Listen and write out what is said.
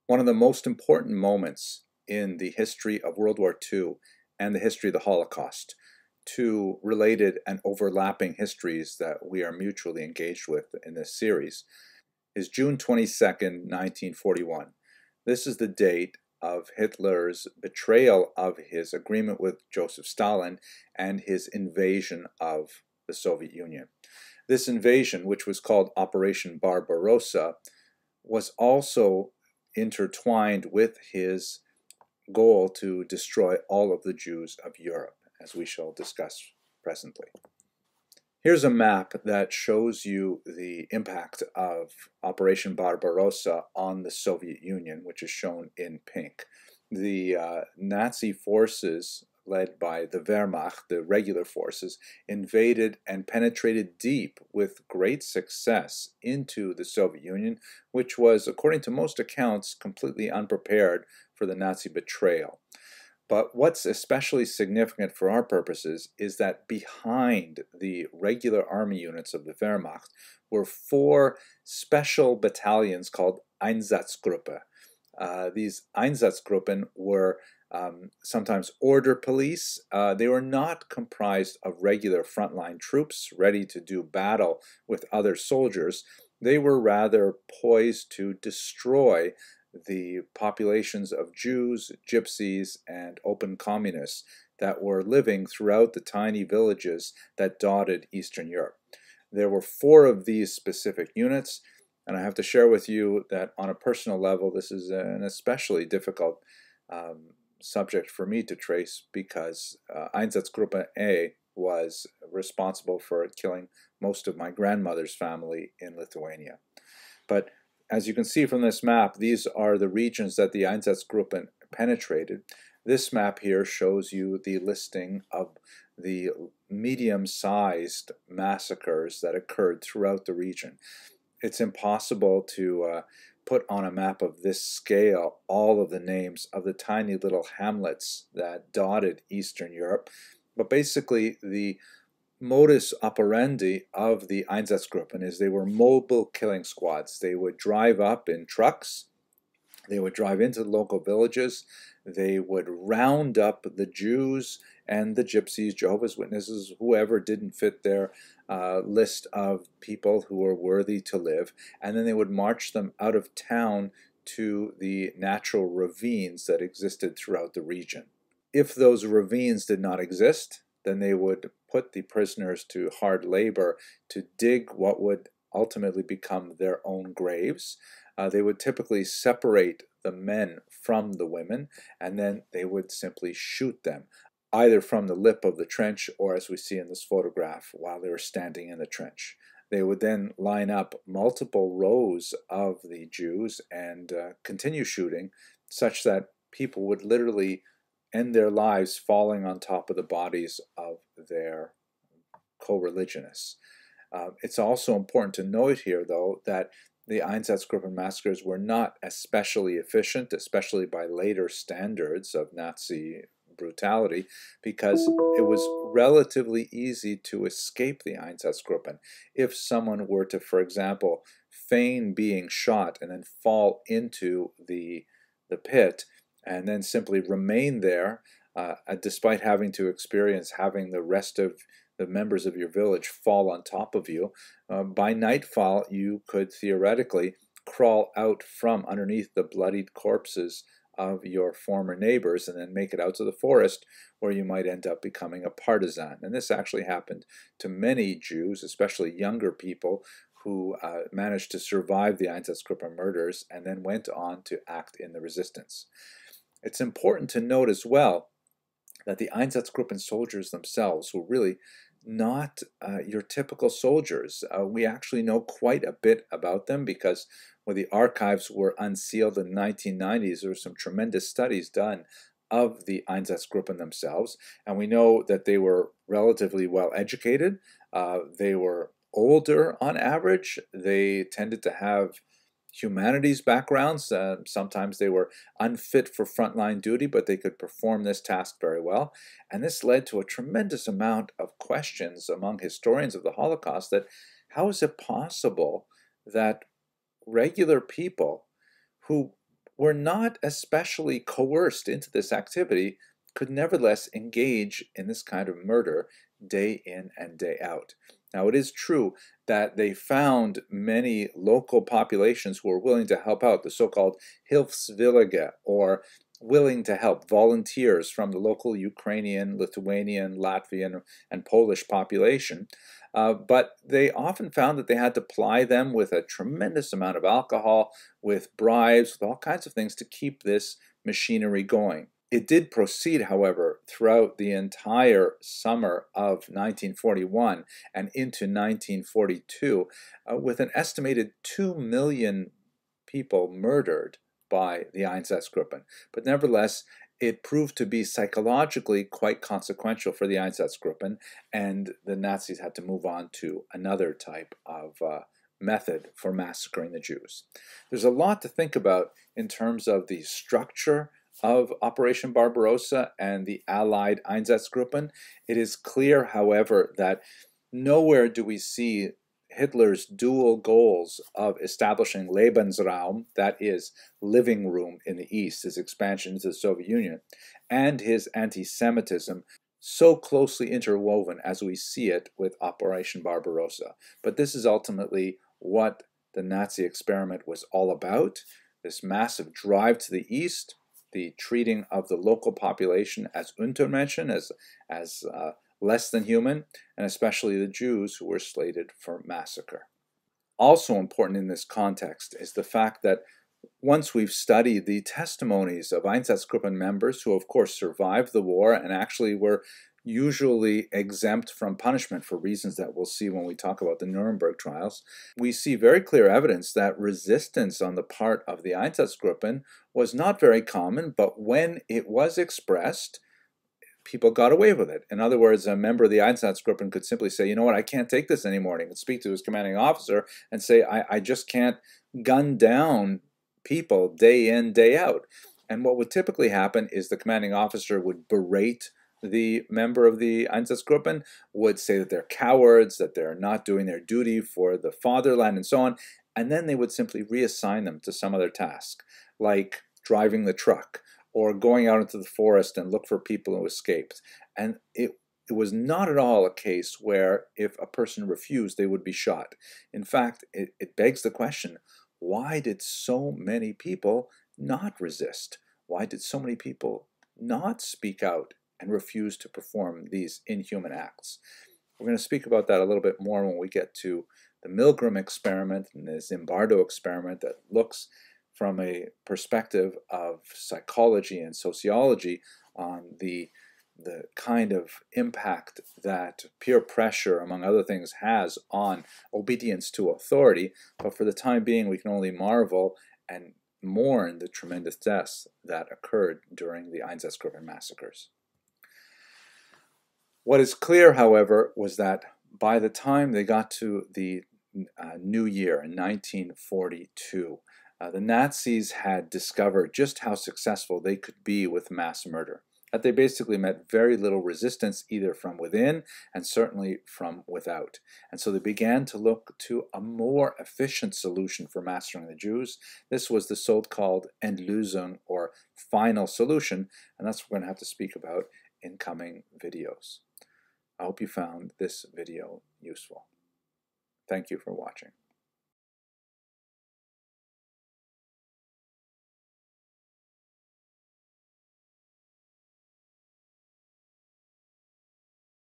One of the most important moments in the history of World War II and the history of the Holocaust, two related and overlapping histories that we are mutually engaged with in this series, is June 22nd, 1941. This is the date of Hitler's betrayal of his agreement with Joseph Stalin and his invasion of the Soviet Union. This invasion, which was called Operation Barbarossa, was also intertwined with his goal to destroy all of the Jews of Europe, as we shall discuss presently. Here's a map that shows you the impact of Operation Barbarossa on the Soviet Union, which is shown in pink. The Nazi forces, led by the Wehrmacht, the regular forces, invaded and penetrated deep with great success into the Soviet Union, which was, according to most accounts, completely unprepared for the Nazi betrayal. But what's especially significant for our purposes is that behind the regular army units of the Wehrmacht were four special battalions called Einsatzgruppen. These Einsatzgruppen were sometimes order police. They were not comprised of regular frontline troops ready to do battle with other soldiers. They were rather poised to destroy the populations of Jews, Gypsies, and open communists that were living throughout the tiny villages that dotted Eastern Europe. There were four of these specific units, and I have to share with you that on a personal level, this is an especially difficult subject for me to trace because Einsatzgruppe A was responsible for killing most of my grandmother's family in Lithuania. But as you can see from this map, these are the regions that the Einsatzgruppen penetrated. This map here shows you the listing of the medium-sized massacres that occurred throughout the region. It's impossible to put on a map of this scale all of the names of the tiny little hamlets that dotted Eastern Europe, but basically the modus operandi of the Einsatzgruppen is they were mobile killing squads. They would drive up in trucks, they would drive into the local villages, they would round up the Jews and the Gypsies, Jehovah's Witnesses, whoever didn't fit their list of people who were worthy to live, and then they would march them out of town to the natural ravines that existed throughout the region. If those ravines did not exist, then they would put the prisoners to hard labor to dig what would ultimately become their own graves. They would typically separate the men from the women, and then they would simply shoot them, either from the lip of the trench or, as we see in this photograph, while they were standing in the trench. They would then line up multiple rows of the Jews and continue shooting, such that people would literally end their lives falling on top of the bodies of their co-religionists. It's also important to note here, though, that the Einsatzgruppen massacres were not especially efficient, especially by later standards of Nazi brutality, because it was relatively easy to escape the Einsatzgruppen. If someone were to, for example, feign being shot and then fall into the pit, and then simply remain there, despite having to experience having the rest of the members of your village fall on top of you, by nightfall you could theoretically crawl out from underneath the bloodied corpses of your former neighbors and then make it out to the forest, where you might end up becoming a partisan. And this actually happened to many Jews, especially younger people, who managed to survive the Einsatzgruppen murders and then went on to act in the resistance. It's important to note as well that the Einsatzgruppen soldiers themselves were really not your typical soldiers. We actually know quite a bit about them because when the archives were unsealed in the 1990s, there were some tremendous studies done of the Einsatzgruppen themselves, and we know that they were relatively well educated. They were older on average. They tended to have humanities backgrounds. Sometimes they were unfit for frontline duty, but they could perform this task very well. And this led to a tremendous amount of questions among historians of the Holocaust that how is it possible that regular people who were not especially coerced into this activity could nevertheless engage in this kind of murder day in and day out. Now, it is true that they found many local populations who were willing to help out, the so-called Hilfswillige, or willing to help, volunteers from the local Ukrainian, Lithuanian, Latvian, and Polish population. But they often found that they had to ply them with a tremendous amount of alcohol, with bribes, with all kinds of things to keep this machinery going. It did proceed, however, throughout the entire summer of 1941 and into 1942, with an estimated 2 million people murdered by the Einsatzgruppen. But nevertheless, it proved to be psychologically quite consequential for the Einsatzgruppen, and the Nazis had to move on to another type of method for massacring the Jews. There's a lot to think about in terms of the structure of Operation Barbarossa and the Allied Einsatzgruppen. It is clear, however, that nowhere do we see Hitler's dual goals of establishing Lebensraum, that is, living room in the East, his expansion into the Soviet Union, and his anti-Semitism so closely interwoven as we see it with Operation Barbarossa. But this is ultimately what the Nazi experiment was all about, this massive drive to the East, the treating of the local population as Untermenschen, as less than human, and especially the Jews who were slated for massacre. Also important in this context is the fact that once we've studied the testimonies of Einsatzgruppen members who of course survived the war and actually were usually exempt from punishment for reasons that we'll see when we talk about the Nuremberg trials, we see very clear evidence that resistance on the part of the Einsatzgruppen was not very common, but when it was expressed, people got away with it. In other words, a member of the Einsatzgruppen could simply say, you know what, I can't take this anymore. And he could speak to his commanding officer and say, I just can't gun down people day in, day out. And what would typically happen is the commanding officer would berate the member of the Einsatzgruppen, would say that they're cowards, that they're not doing their duty for the fatherland, and so on. And then they would simply reassign them to some other task, like driving the truck, or going out into the forest and look for people who escaped. And it was not at all a case where if a person refused, they would be shot. In fact, it begs the question, why did so many people not resist? Why did so many people not speak out and refuse to perform these inhuman acts? We're going to speak about that a little bit more when we get to the Milgram experiment and the Zimbardo experiment that looks from a perspective of psychology and sociology on the kind of impact that peer pressure, among other things, has on obedience to authority. But for the time being, we can only marvel and mourn the tremendous deaths that occurred during the Einsatzgruppen massacres. What is clear, however, was that by the time they got to the new year in 1942, the Nazis had discovered just how successful they could be with mass murder. That they basically met very little resistance either from within and certainly from without. And so they began to look to a more efficient solution for massacring the Jews. This was the so-called Endlösung, or final solution, and that's what we're going to have to speak about in coming videos. I hope you found this video useful. Thank you for watching.